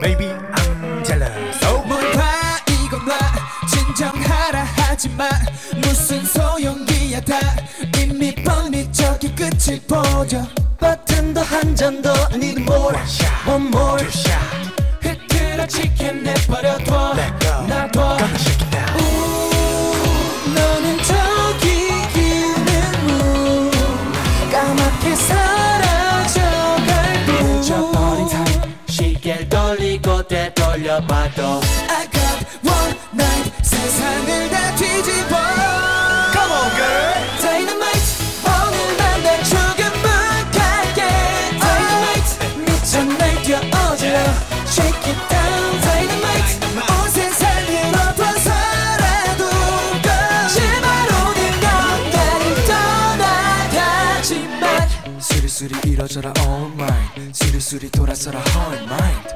baby I'm jealous. 뭘 봐 이건 놔 진정하라 하지마 무슨 소용이야 다 이미 뻔히 저기 끝을 보여 버튼도 한 잔 더 I need more one more 흐트러지게 내버려둬 놔둬 너는 저기 있는 문 까맣게 사라져갈 뿐 잊어버린 타임 시계를 돌리고 되돌려봐도 I got one night 세상을 다 뒤집어 Come on girl. Dynamite 오늘만 날 조금은 갈게 Dynamite 미쳐 날뛰어 어질러 Shake it down Dynamite 온 세상을 엎어서라도 go 제발 오늘 넌 나를 떠나가지마 수리수리 이뤄져라 all mine 수리수리 돌아서라 all mind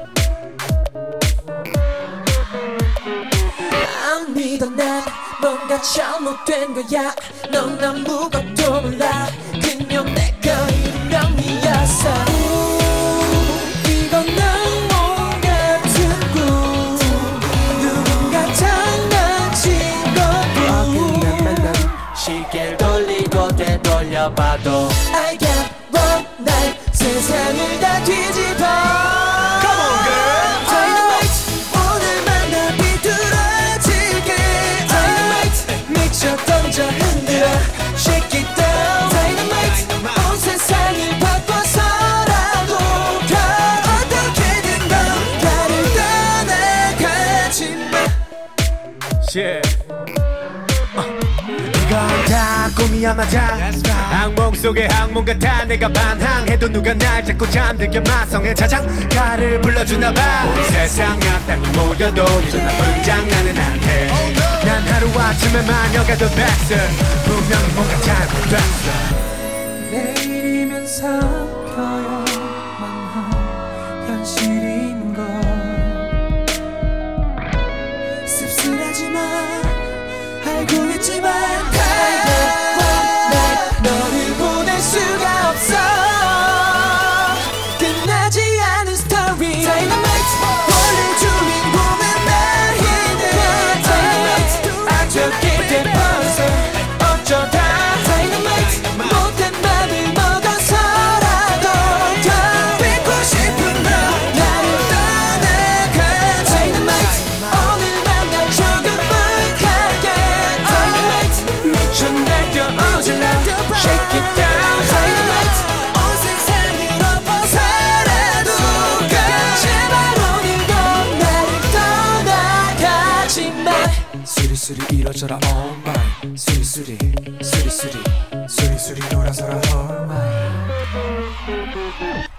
안 믿어 난 뭔가 잘못된 거야 넌 아무것도 몰라 그냥 내가 운명이었어 이건 낭만 같은 꿈 누군가 장난친 거고 끝난 만남 시계를 돌리고 되돌려봐도 I got one night 세상을 다 뒤집어 던져 흔들어 Shake it down Dynamite 온 세상을 바꿔서라도 가 어떻게든 넌 나를 떠나가지마 Shit. 이건 다 꿈이야 맞아. 악몽 속의 악몽 같아. 내가 반항해도 누가 날 자꾸 잠들게 마성의 자장가를 불러주나봐. 온 세상 악당이 모여도 이런 나쁜 장난은 안 해. 난 하루아침에 마녀가 더 뱉어. 분명히 뭔가 잘못됐어. 내일이면 삼켜야만 한 현실인걸 씁쓸하지만 알고 있지만 너를 보낼 수가 없어 끝나지 않은 스토리 Dynamite 원래 주인공은 나인데 Dynamite 아주 깊게 벗어 어쩌다 Dynamite 못된 맘을 먹어서라도 더 뺏고 싶은 너 나를 떠나가 Dynamite 오늘만 날 조금은 갈게 Dynamite 미쳐 날뛰어 어질러 Shake it down Dynamite 온 세상을 엎어서라도 가 제발 오늘도 나를 떠나가지마 수리수리 이뤄져라 all mine 수리수리 수리수리 수리수리 돌아서라 all mine